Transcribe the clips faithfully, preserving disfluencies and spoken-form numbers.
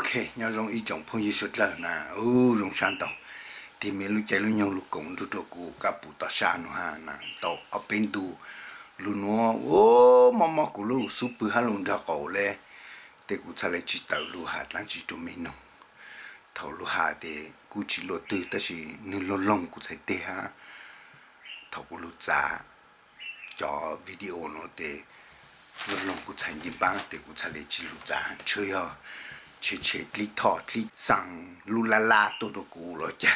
ok nhau dùng ý chồng phong như sụt là na u dùng san tàu thì mình lúc chạy lúc nhau lúc cùng lúc đó cụ cả bù tao san ha na tàu ở bên tu lúc nó ô mà mà cụ lúc super ha luôn ra cổ le để cụ thay lại chỉ tàu lúc hạt lang chỉ cho mình nông thầu lúc hạt để cụ chỉ lo từ ta chỉ nên lo lông cụ sai tê ha thầu cụ lúc giá cho video nó để lo lông cụ sai nhìn băng để cụ thay lại chỉ lúc giá chơi ha chơi chơi lý thọ lý sang lu la la tôi đâu cụ rồi chứ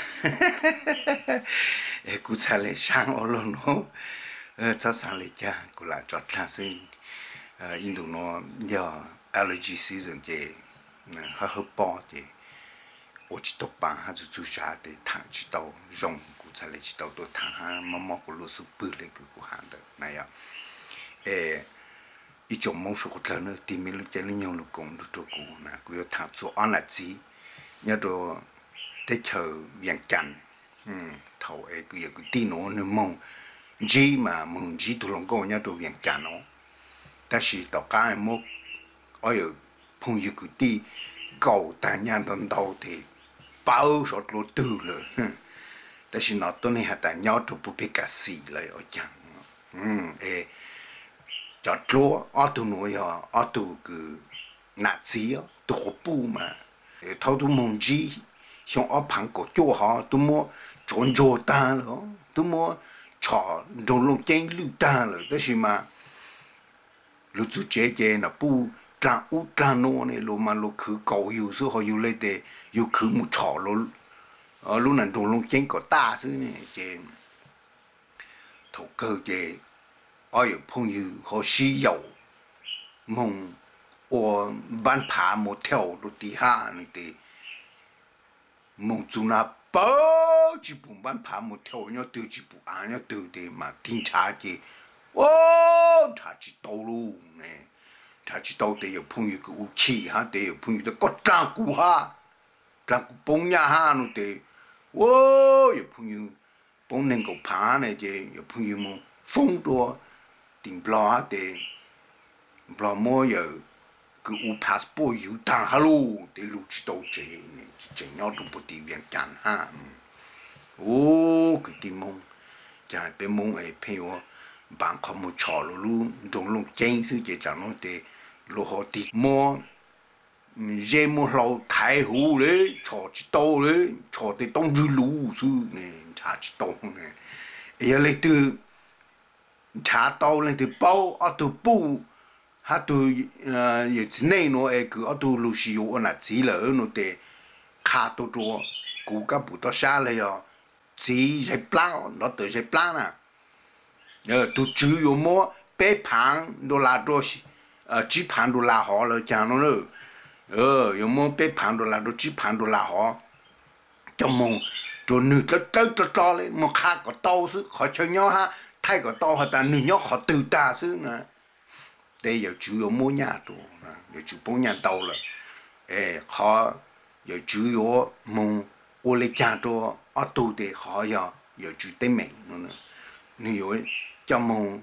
cụ thay lại sang ở luôn nó cho sang lại chứ cụ là chọn là xin Indo nó giờ allergy season chứ hơi hơi bỏ chứ ở chỉ tóc bạc hay là chú sa để thằng chỉ tàu rong cụ thay lại chỉ tàu tôi thằng ha mà mà cụ lu súp bự lên cụ hàng đó này à一种某时候可能对面了在那样的工作做过呢，佢要谈做安乐死，一个在求远见，嗯，头诶佢有個電腦呢夢，知嘛夢知都能夠一個遠見咯，但是大家係冇，我有朋友佢啲高但人當到的包上落肚了，但是那當年係但nhau都不被個死了我講，嗯誒。cho lúa ở tu nuôi họ ở tu cứ nát xí tu khổ bu mà thâu tu mông gì xong ở phẳng cổ chỗ họ tu mua trốn trốn ta rồi tu mua chọ trốn lông chén lưu ta rồi đó là mà lúc chú chế chế là bu trang u trang nô này lúc mà lúc cứ cầu yêu số họ yêu lên để yêu cứ một chọ lúc ở lúc nào trốn lông chén có ta xứ này chế thâu cơ chế我有朋友和西游，梦我班爬木跳到底下那的，梦做那包几步班爬木跳，要丢几步啊，要丢的嘛，警察的，哦，他知道咯呢，他知道的有朋友个武器哈，的有朋友的各照顾哈，照顾帮呀哈那的，哦，有朋友帮能够爬呢的，有朋友么风多。定不啦的，不啦么有个有 passport 有单哈喽，的路知道这呢，真要都不地方干哈，哦，个地方，就係俾蒙誒譬如辦佢冇錯咯咯，仲弄正式就講咯的，落好啲麼，嘢冇老太好咧，錯知道咧，錯的當住路數呢，查知道呢，而嚟對。查到那的包啊，都布，哈都呃有之内喏，哎个啊都陆续有那资料喏的，卡多多，股价不到下来呀，只是plan，那都是plan啊，呃都只有么八盘都拉到，呃几盘都拉好了，讲了喽，呃有么八盘都拉到几盤都拉好，就么就你这走着走嘞，么卡个刀是好像nhau哈。thay cái to họ ta nửa nhóc họ từ ta xứ nè đây giờ chủ yếu mua nhà đồ nè giờ chủ bốn nhà tàu là ê họ giờ chủ yếu mua ô lê cha đồ ở tù để họ giờ giờ chủ tên mình nữa nè nửa cho mua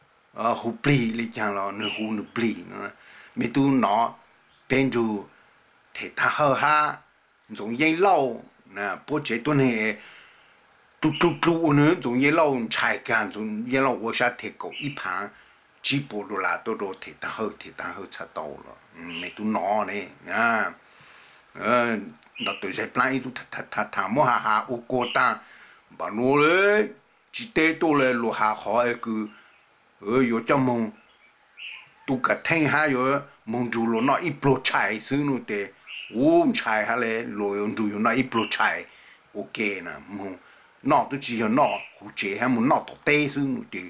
ở hồ bì lê cha lo nửa hồ nửa bì nữa mấy tu nó bên chủ thể thà hơ ha giống như lâu nè bố chế tuần này嘟嘟嘟呢，从一老菜干，从一老我下提过一盘，几步路啦，都都提得好，提得好才到了，嗯，没都拿呢，啊，呃，那对些plan itu他他他么哈哈，我过单，把拿嘞，几袋多嘞，落下好一个，呃，有叫么，都个听下有蒙住了那一包菜，是那的，我菜下来，落用住用那一包菜 ，OK 呢，蒙。nọ tôi chỉ nọ hủ chế hay muốn nọ tổ tê xương thì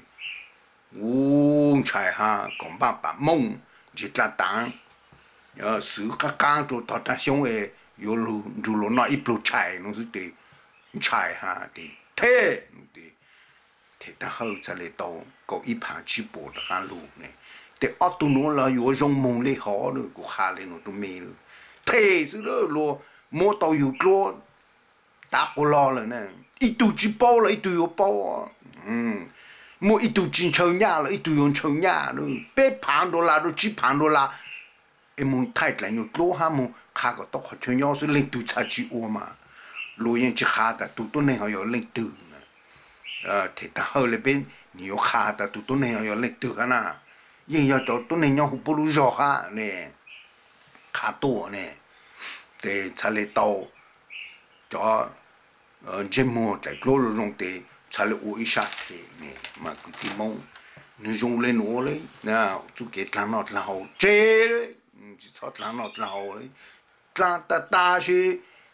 uống chai ha còn ba ba mông chỉ là tang ờ sử các càng rồi tao ta xong rồi yo lu lu lu nọ ít lu chai nó thì chai ha thì thế thì thì ta hơi cho lấy tàu có ít hàng chỉ bộ được ăn luôn này thì ở tụi nó là yo dùng mông lấy họ rồi có khá lên nó tụi mày rồi thế chứ đó lo mua tàu yo lo ta có lo rồi nè ít tu chỉ bao là ít tu yo bao à, um, mua ít tu chỉ chơi nhà là ít tu yo chơi nhà rồi, bé phản đồ là đồ chỉ phản đồ là, em muốn thay lại nhiều lúa ha muốn khá có tóc họ chơi nhau sẽ lên từ cha chị ô mà lúa những chỉ khá ta tụi tôi này họ có lên từ à thì ta hơi lên bên nhiều khá ta tụi tôi này họ có lên từ cái nào nhưng giờ cho tôi này nhau không bố rõ ha nè khá to nè để cha lấy tàu cho trên mùa tại lúa rồi nông để cha lấy uống ít thì nè mà cứ tìm mong nó dùng lên nó đấy nào chú kết làm nó là hậu chế đấy chỉ thoát làm nó là hậu đấy ta ta ta chứ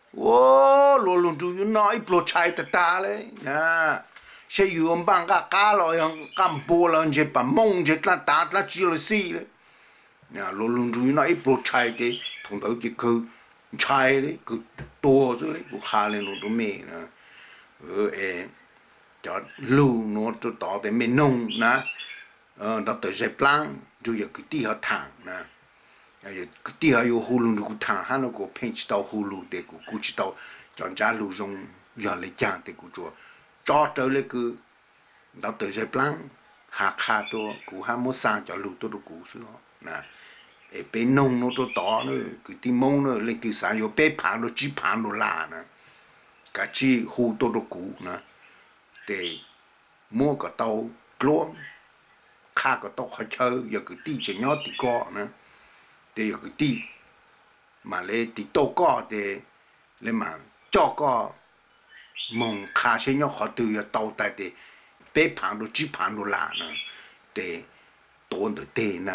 ô luôn luôn chú nói pro chạy ta ta đấy nha sẽ dùng bằng cả cá rồi cầm bô là chỉ bằng mông chỉ là ta là chỉ là xí đấy nha luôn luôn chú nói pro chạy thì thông đầu chỉ cứ chạy đấy cứ to rồi đấy cứ khá lên nó đó mẹ nè ờ em cho lưu nó cho tỏ để mình nông nè ờ đó tới dẹp lang rồi giờ cái tí họ thẳng nè giờ cái tí họ yêu hulu nó cũng thẳng hắn nó cũng pinch tàu hulu để cũng cũng chỉ tàu chọn giá lưu dùng giờ lấy chàng để cũng cho cho tới lấy cứ đó tới dẹp lang hạ hạ cho cũng ham muốn sang cho lưu tôi cũng xưa nè ở bên nông nó cho tỏ nữa cái tí mông nữa lấy cái sáng yêu bé phẳng nó chỉ phẳng nó là nè cái chi hulu tôi cũng nè để mua cái tàu luôn khá có tóc hơi chơi giờ cứ đi chỉ nhót thì có nữa thì giờ cứ đi mà lấy thì tô có thì lấy mà cho có mong khá sẽ nhót họ từ giờ tàu tại thì bé phẳng đồ chỉ phẳng đồ lạ nữa để tốn được tiền nè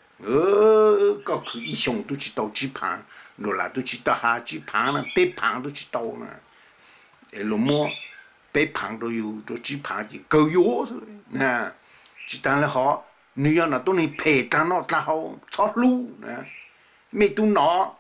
ờ có cứ ý xong tôi chỉ tàu chỉ phẳng đồ lạ tôi chỉ tàu hà chỉ phẳng nè bé phẳng tôi chỉ tàu nè để lúc mua bé phẳng đồ yêu đồ chỉ phẳng chỉ câu yếu thôi nè chỉ ta là họ nếu là tôi này phê ta nó là họ chót lu nè mấy tu nó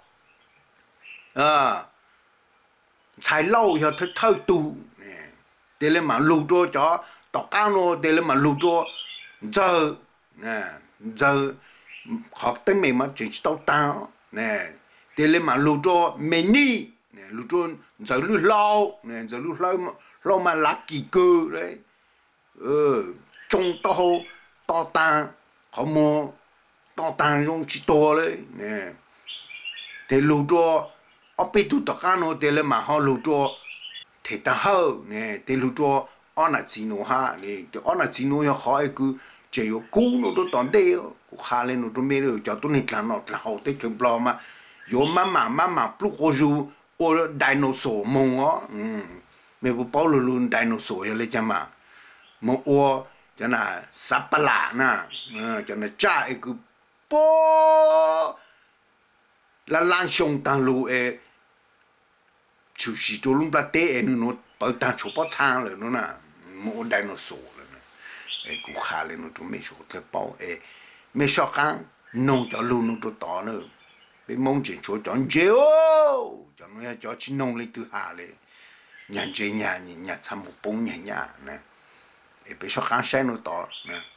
à xài lâu giờ thôi thôi tu nè để lên mà lù cho cho tao cao nó để lên mà lù cho giờ nè giờ họ tên mình mà chỉ tao tao nè để lên mà lù cho mình đi nè lù cho giờ lù lâu nè giờ lù lâu lâu mà lá kỳ cơ đấy ờ trong tao to ta họ mua to ta trong chỉ to đấy nè thì lù cho ở bên tụ tất cả nó thì là mà họ lù cho thì ta hở nè thì lù cho ở那几诺哈nè thì ở那几诺要好一个只有古nó都当地哦下来nó都没了叫都你看nó là hậu tới chừng bao mà有妈妈妈妈不过就我 dinosaur 梦哦嗯没不包了论 dinosaur 要来讲嘛梦我 cho là sắp lạ nè cho là cha cái bố là lan sông tăng lũ ấy chủ sĩ cho lúc đó té nó bảo tăng chụp bao tháng rồi nó nè mua dinosaur rồi nè ấy cũng khá lên nó tụi mấy số thế bảo ấy mấy số căng nông cho lũ nó cho to nữa bị mong chuyện cho chọn dễ ô cho nó cho chỉ nông lên từ hà lên nhà chơi nhà nhà tham một bông nhà nhà nè e per ciò che c'è non to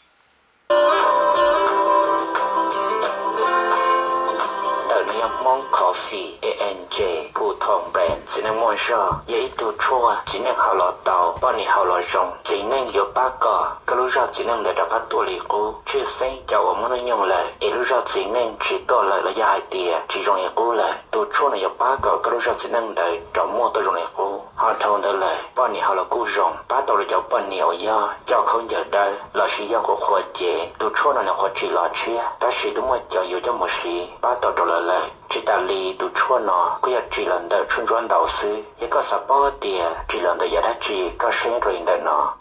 Mong Coffee a en gi ผู้ทองแบรนด์สินมวยชอยัยตัวชัวจินเขาหล่อเตาป้อนนี่เขาหล่อจงจินงอยู่ป้าก็ก็รู้จักจินงเด็กกับตัวลีกูชื่อเซ็งเจ้าว่ามันยงเลยเอรู้จักจินงจีตัวเลยระยะเดียจีจงยกูเลยตัวชัวในอยู่ป้าก็ก็รู้จักจินงได้จอมมัวตัวจงยกูหาทองได้เลยป้อนนี่เขาหล่อกูจงป้าตัวเลยเจ้าป้อนนี่เอาย่อเจ้าเขาเยอะได้หล่อชียงก็ขวดเจตัวชัวนั่นขวดจีหล่อเชี่ยแต่ชีตัวมันเจ้าอยู่เจ้าหมดชีป้าตัวตัวเลยchỉ ta li tu chua nó cứ giờ chỉ lần đầu chuyên专đầu sư, một cái sắp bao tiền chỉ lần đầu giờ đã chỉ có sinh rồi đời nó.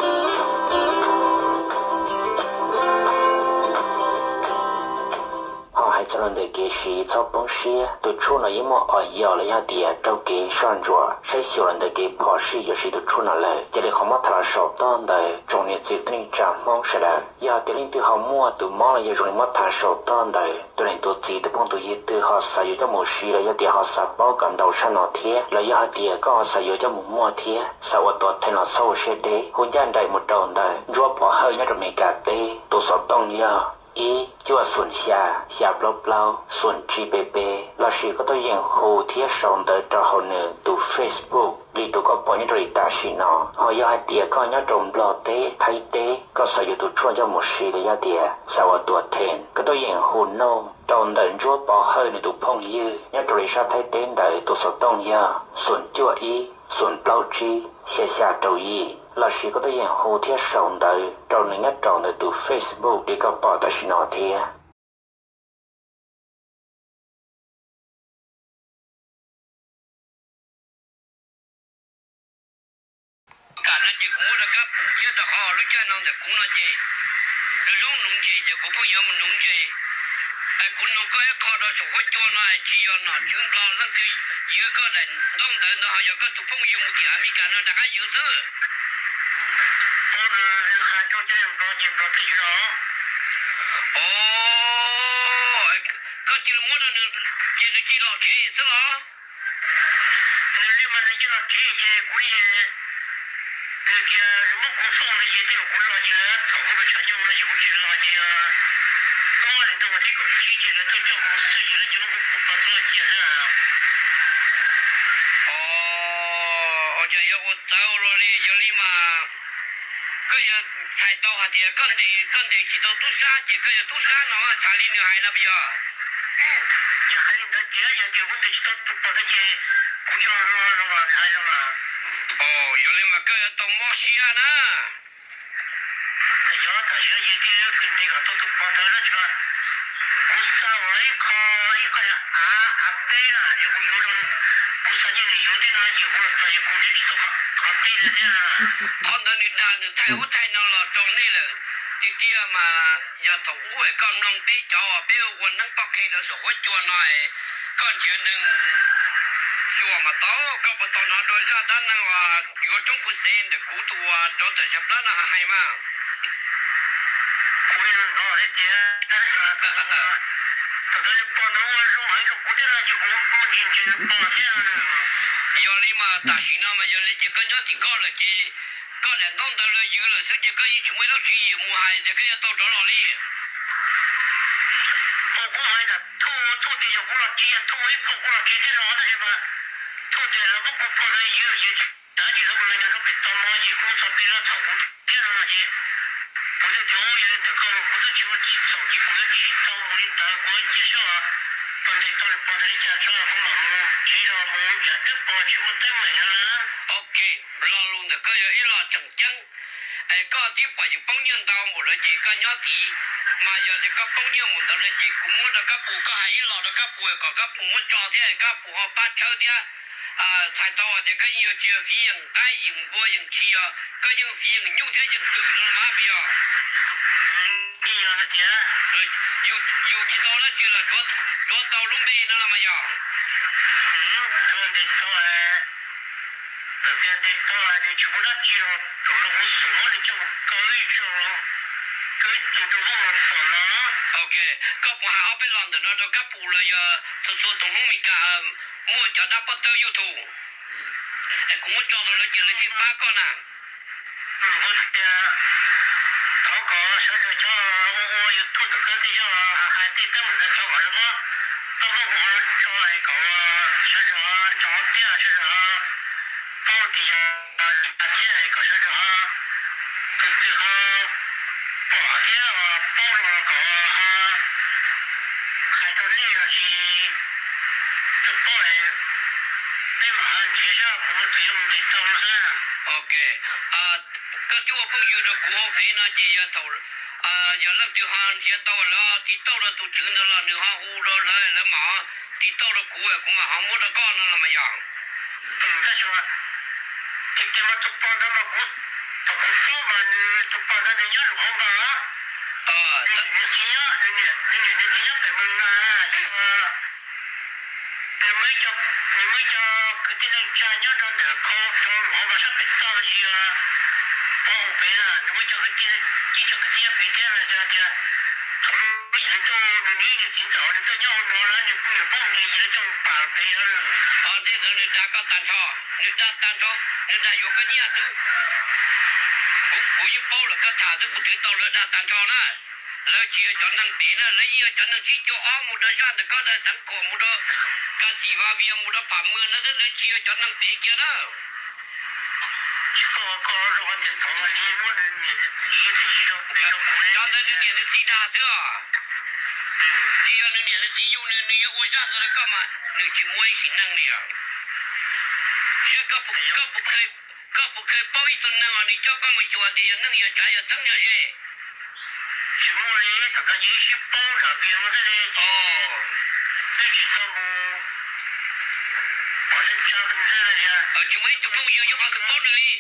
Hai trăm lần đầu kia sĩ sau bóng sĩ, tu chua nó yếm một ở giàu là giá tiền trâu kia sang chùa, sẽ siêu lần đầu kia bỏ sĩ giờ sĩ tu chua nó lại, giờ đi không mất thà sầu tán đời, trong nhà chỉ tin trả mong sẽ là, giờ tiền linh từ họ mua từ mong là giờ trong mất thà sầu tán đời, từ này tu chỉ từ bóng tu yết từ họ sử dụng cho một sĩ là giá tiền họ sắp bao cầm đầu sang nó thiệt, là giá tiền có họ sử dụng cho một mua thiệt, sau ở tuột thay nó sâu sẽ đấy, hôn nhân đời một đầu đời, rùa bỏ hơi nhớ rồi mình cả tê, tu sọt tông nhớ. Ý chúa xuân xa, xa blau blau, xuân chi bê bê, là sĩ có tôi yên hồ thiết sống tới cho hậu nữ từ Facebook. đi tụ có bỏ những rồi ta xí nó họ giờ tiệt có nhớ trồng lò té thay té có sử dụng tụ chua cho một xí để giờ tiệt sau tuổi thèn cái tôi hiện hồn nô trồng đợn chúa bỏ hơi để tụ phong dư nhớ rồi sao thay té đợi tụ sọt tông giờ xuân chúa ý xuân bao chi xe xa trâu y là xí có tôi hiện hồ thiết sống đợi trồng nên nhớ trồng để tụ Facebook để có bỏ ta xí nó thiệt cả nó chỉ cũng là các phụ chế的好，你讲那的工了的，你种农业的不不要么农业，哎，工农个要靠到是会做那只要那全部那个有个人弄的那还有个都朋友的，还没干那大概有事。我们还做这样搞这个这些了。哦，个这个么的，这个这老钱是了。那你们那这老钱钱估计。那个什么国防那些电火那些，讨个全球那些过去那些，当然都我这个提起来都这个事情了，就把这个解释。哦，而且要我走了嘞，要你嘛，个要才到下的，跟得跟得几多都杀的，个要都杀那嘛，查理女孩那边啊。嗯，就还有那第二样结婚的去到都把那些不要那那嘛看什么。哦，原来嘛，个要懂毛西啊呢。这叫大学一点跟这个都都光头了去了。我上完一考一个人啊啊对了，如果有种不是你有的那以后他也估计去都好好对了的了。好，那你那你太后太难了，中你了。弟弟啊嘛，要头五个刚弄对着，比如我能把开的时候做那，感觉能。说嘛到，搞不到那多少单那话，有种不善的孤独啊，都得是单那还嘛。可以弄那点，但是哈哈，这都是帮到我说完就估计那就我放进去八天了。要你嘛，大新了嘛，要你这个要提高了去，搞了弄到了有了，手机可以成为了去业务还这个要到着哪里？我我买的，土土地就过了几，土一过过了几天了，那是吧？土地了，我我跑到有些，咱就是不能讲说被当蚂蚁工作被人炒股，电脑那些，或者电话也得搞了，或者就手机过去到屋里打过介绍啊，帮着到了帮着你家车啊，公老母，介绍母，也得帮去我带买了。OK， 老龙的个要一老正经，哎，搞的把就帮人到我了，这个要提。mà giờ thì các công nhân muốn tới thì cũng muốn được các phụ các hay lò được các phụ có các phụ muốn cho thế các phụ họ bắt chơi thế à sai tao thì cái nhiều chuyện phí những cái những vô những chi à cái những phí những nhiều thế những từ nó mà bây giờ đi rồi đó chứ yêu yêu chỉ tao là chỉ là cho cho tao luôn bê nó là mà giờ ừ cho nên tao đầu tiên thì tao thì chúng nó chỉ là tao là một số thì cho cái cho cái chủ đầu tư một phần đó. Ok, các bộ hạ ở bên London đó, các bộ là thực sự tổng thống mình cả mua cho đáp bắt đầu YouTube. Em cũng muốn cho nó là chỉ là chỉ ba con à. Ừ, tôi thì tháo có sẽ cho cho ô ô YouTube được cái gì cho hai tỷ tâm là cho gọi là có. Tao có gọi cho lại cậu sẽ cho cho tiền sẽ cho bao thì à tiền này cậu sẽ cho từ từ ha. bỏ thế mà bao giờ có khai cho lý là chỉ chụp bao này đây mà anh chỉ sao cũng tự dùng để tao nó ra ok à cái chỗ bao nhiêu đó của phê nó chỉ là tao à giờ là tiêu hàng chỉ tao là thì tao là tụi chúng nó là nếu hàng hú đó là là mà thì tao là của cũng mà hàng mua được con nó là mà vậy ừ cái chỗ thì cái mà chụp bao đó mà cũng tao cũng sao mà chụp bao đó thì nhớ được không bà ờ tao nhớ nhớ nhớ nhớ nhớ nhớ phải mừng à để mấy cho mấy cho cái cái này cha nhớ cho để có cho nó mà sắp bị sao là gì à bao bé là mấy cho cái cái cái cho cái cái bé thế là cho cho thằng bây giờ cho nó nghĩ là chính rõ để cho nhau nó là những cái bao cái gì cho bà bé đó ờ thế rồi người ta có tàn cho người ta tàn cho người ta có cái nhà chứ cú yêu bao là cái thả chứ cũng thấy tao là tàn cho đó lấy chia cho năng bé là lấy yêu cho năng chỉ cho ao một đôi ra được có đôi sáng cổ một đôi cái gì vào bia một đôi phạm mưa nó rất lấy chia cho năng bé kia đó 刚才你念的几大车？只要你念的只有你你要我让着干嘛？你就我心能力啊！这个不个不可以个不可以包一种能啊！你叫干么说的？能要加要增加些。什么嘞？大家也是包上给我的嘞。哦。你知道不？我是讲的这个呀。呃，就没就朋友有个是包的嘞。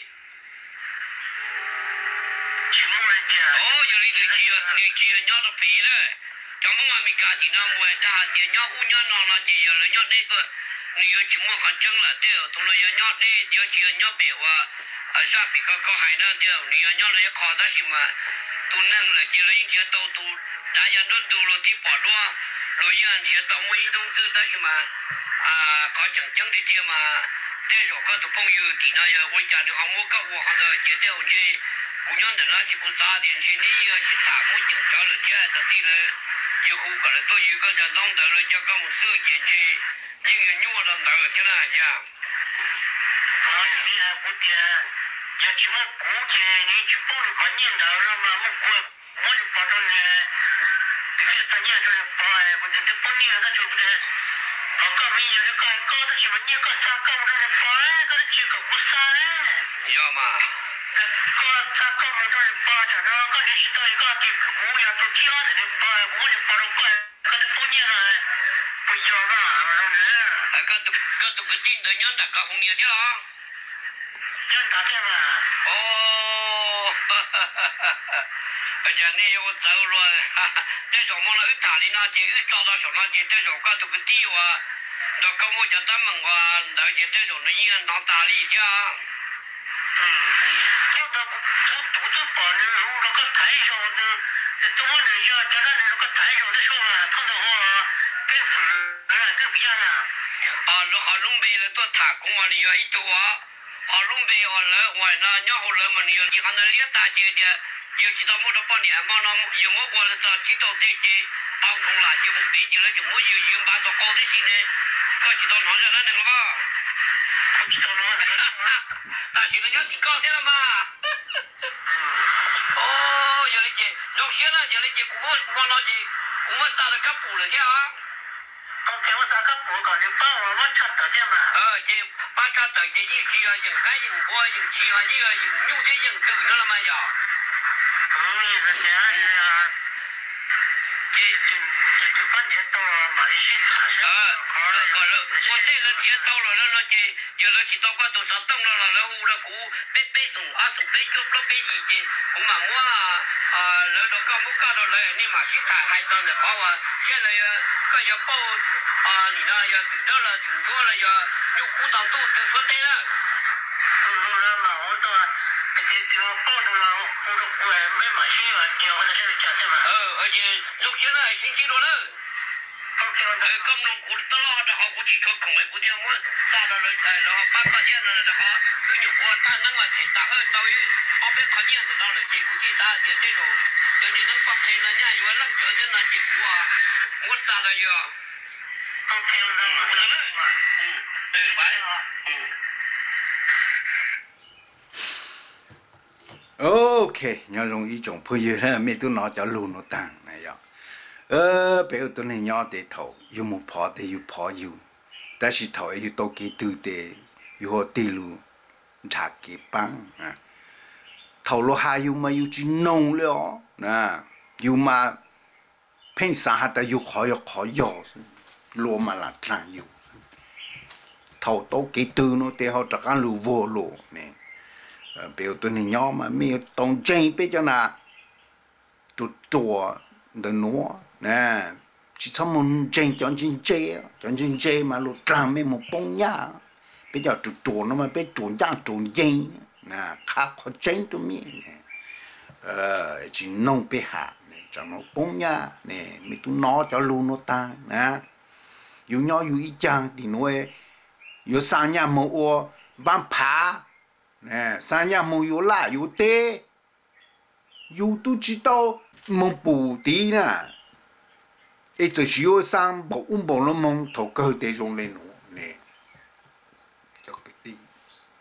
什么人家？哦，有的你只要你只要鸟到白了。咱们外面家庭那么大，的鸟乌鸟闹了，就有了鸟那个，你要情况还真了，对，除了要鸟那，要只要鸟白话，啊，啥比较高海呢，对，你要鸟了要考到什么，都能了，就了一天都都，大家都都了地保罗，罗阳天到我运动知道什么，啊，考正经的点嘛，但是我的朋友地那要我家的项目搞我好的，接着我去，姑娘的那是不傻点去，你要是他们紧张了，天到地了。以后可能都有个叫弄到了，叫我们手进去，一个女的到去了呀。啊，你还不点？要去我估计你去帮你看年到了嘛，我过我就把这呢，这三年这包哎，不是这半年他就不得，我搞没有这搞搞的什么年搞啥搞不着的包哎，搞的几个不啥嘞？要嘛。搞啥搞不着的包，这这搞的是到一个给姑娘都挑的的包，我就包着管，搞的半年了，不要嘛，我说呢。哎，搞都搞都个顶着娘大搞红年去了。娘大的嘛。哦，哈哈哈哈哈！而且那我走了，哈哈，但是我们那一打的那些，一找到手那些，但是我搞这个地哇，那搞我家咱们哇，那些这种的银行当打理去啊。嗯嗯。搞到我我肚子饱了，我那个太少的，怎么人家家那那个太少的时候嘛，他的话更富，嗯，更不一样了。啊，那好弄呗了，都打工嘛，你要一多啊。好弄呗，我来我那然后来嘛，你要你看那脸大姐的，有其他么的半年嘛，那有么我那找几道这些办公了，就我北京了，就我有有把说搞的行呢，搞几道拿下来那个吧。我知道了，那现在要你搞的了嘛。哦，有那些，有些呢，有那些我我那些我啥都搞补了去啊。OK，我啥搞补搞的，把我我查到的嘛。呃，这把查到这一期啊，人干人活人气啊，一个人牛的人走了了嘛呀。嗯，是这样呀。这这这这半天到了马来西亚查呃，搞了，我这个天到了了那些，有那几道关多少动了了，然后那股被被送啊送被救了被一些，我嘛我啊啊，那个搞不搞到来，你嘛是他还当的好啊，现在要各要报啊，你那要听到了听错了要有鼓掌都都说对了。嗯，那嘛我都这地方报的了，我都我没马戏了，你或者是讲什么？呃，而且首先呢，星期六了。哎，咁侬估得了，这好，我去说空位，估计我杀了了，哎，然后八块钱了，这好，有牛货，他能个钱大好，到于后边靠年子上了，结估计啥就这种，叫你能不开了，人家有冷脚的那结果啊，我杀了要。OK，嗯，不能了，嗯，对，拜， 嗯。OK， nhớ dùng ý chồng phơi giờ mấy đứa nó cho luôn nó tăng này vậy. Ờ, bây giờ tụi này nhỏ để thầu, yêu một phò để yêu phò yêu,但是thầu yêu đâu cái từ để yêu họ đi luôn, trả cái bằng à, thầu lo hai yêu mà yêu chỉ nông了，那 yêu mà 平常还得yêu khó yêu khó yêu，罗嘛啦长yêu，thầu đâu cái từ nó để họ chắc ăn luôn vô luôn nè. Bây giờ tụi này nhỏ mà mấy đồng chân bây giờ là tụi chùa được nữa nè, chỉ thằng muốn chân chọn chân chơi chọn chân chơi mà lúc làm mấy một bông nhá, bây giờ tụi chùa nó mà bây chùa giang chùa chân nè, khá khó chân tụi mình nè, ờ chỉ nông bây hạ nè, cho nó bông nhá nè, mấy tụi nó cho luôn nó ta nè, yêu nhỏ yêu ít chăng thì nói yêu sang nhà mà ô bán phá nè, sang nhà mà yêu lạ yêu tê, yêu tu chỉ tao mong bù tí nè, ấy cho yêu sang bảo ung bảo nó mong thầu cơ để dùng lên nữa nè, cho cái tí,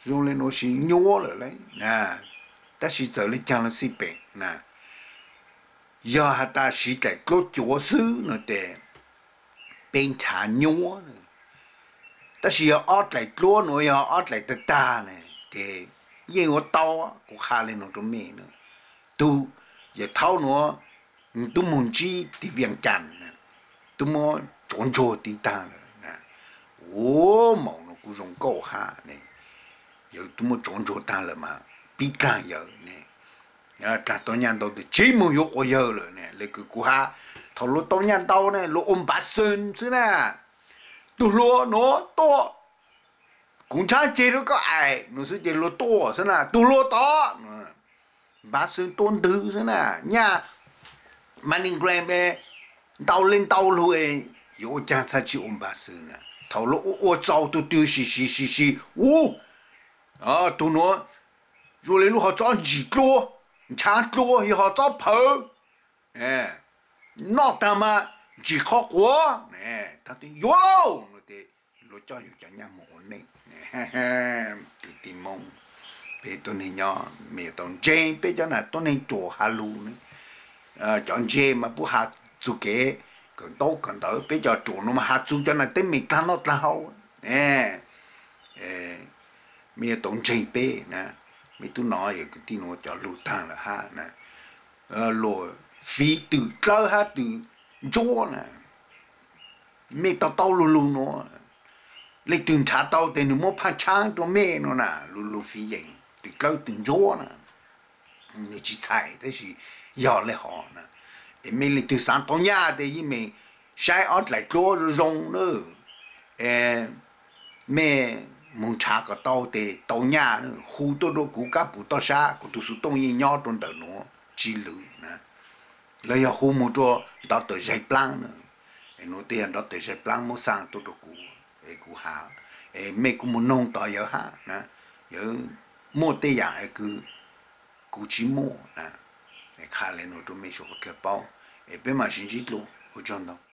dùng lên nó xí nhúa rồi đấy nè ta xí giờ lấy chăng là xí bể nè giờ hà ta xí tại lỗ chúa xứ nó để bên trà nhúa ta xí ở ót lại lỗ nó ở ót lại tật ta này thì yên ở tàu cũng khá lên nó trong mẹ nữa tu giờ thâu nó tu muốn chi thì viếng chăn tu muốn trốn trốn tí ta nè ô màu nó cũng dùng câu ha này giờ tu muốn trốn trốn ta là mà bị ta giờ này à ta tôi nhận đâu thì chỉ muốn yok ở giờ rồi này lấy cái cú ha thầu lúa tôi nhận đâu này lúa ôm bát sơn chứ nè tu lúa nó to cũng chả chơi được cái ai nó sẽ chơi lúa to chứ nè tu lúa to bát sơn tôn thứ chứ nè nha Manning Graham ấy tàu lên tàu lui有家才去我们巴士呢，头了我我早都丢西西西西，呜，啊，都喏，如来路好找几多，抢多也好找跑，哎，那他妈几好过，哎，他的有喽，我的路叫有叫人冇呢，嘿嘿，就点梦，别ตัวนี้เนาะไม่ต้องเจนไปจังน่ะตัวนี้ตัวฮาลูนี่เอ่อจอนเจมาผู้หาจุเกcòn tốt còn đỡ bây giờ chủ nó mà hạt chú cho này tên mình ta nó tao nè mình tổng trình bê nè mình tôi nói cái tin nó cho lụt thang là ha nè rồi phí từ cơ ha từ chỗ nè mình tao tao lù lù nó lấy từng trả tao thì nó mua pha trang cho mẹ nó nè lù lù phí gì từ cơ từng chỗ nè mình chỉ chạy thế thì giờ lại họ nè mình lấy từ sáng tối nhà thì mình sai ót lại chỗ rong nữa mẹ muốn trả cái tàu thì tàu nhà nữa khu tôi đâu cũng cả bút tàu xa cũng tôi số đông như nhau trong đời nó chỉ lử nè lấy ở khu một chỗ đó tới dây plan nữa nó tiền đó tới dây plan một sang tôi đâu cũng cũng hả mẹ cũng muốn nông tàu giờ hả nè giờ mua tiền dạng cứ cũng chỉ mua nè khá lên nó tôi mới số cái bao bên mà xin chỉ luôn,我讲到。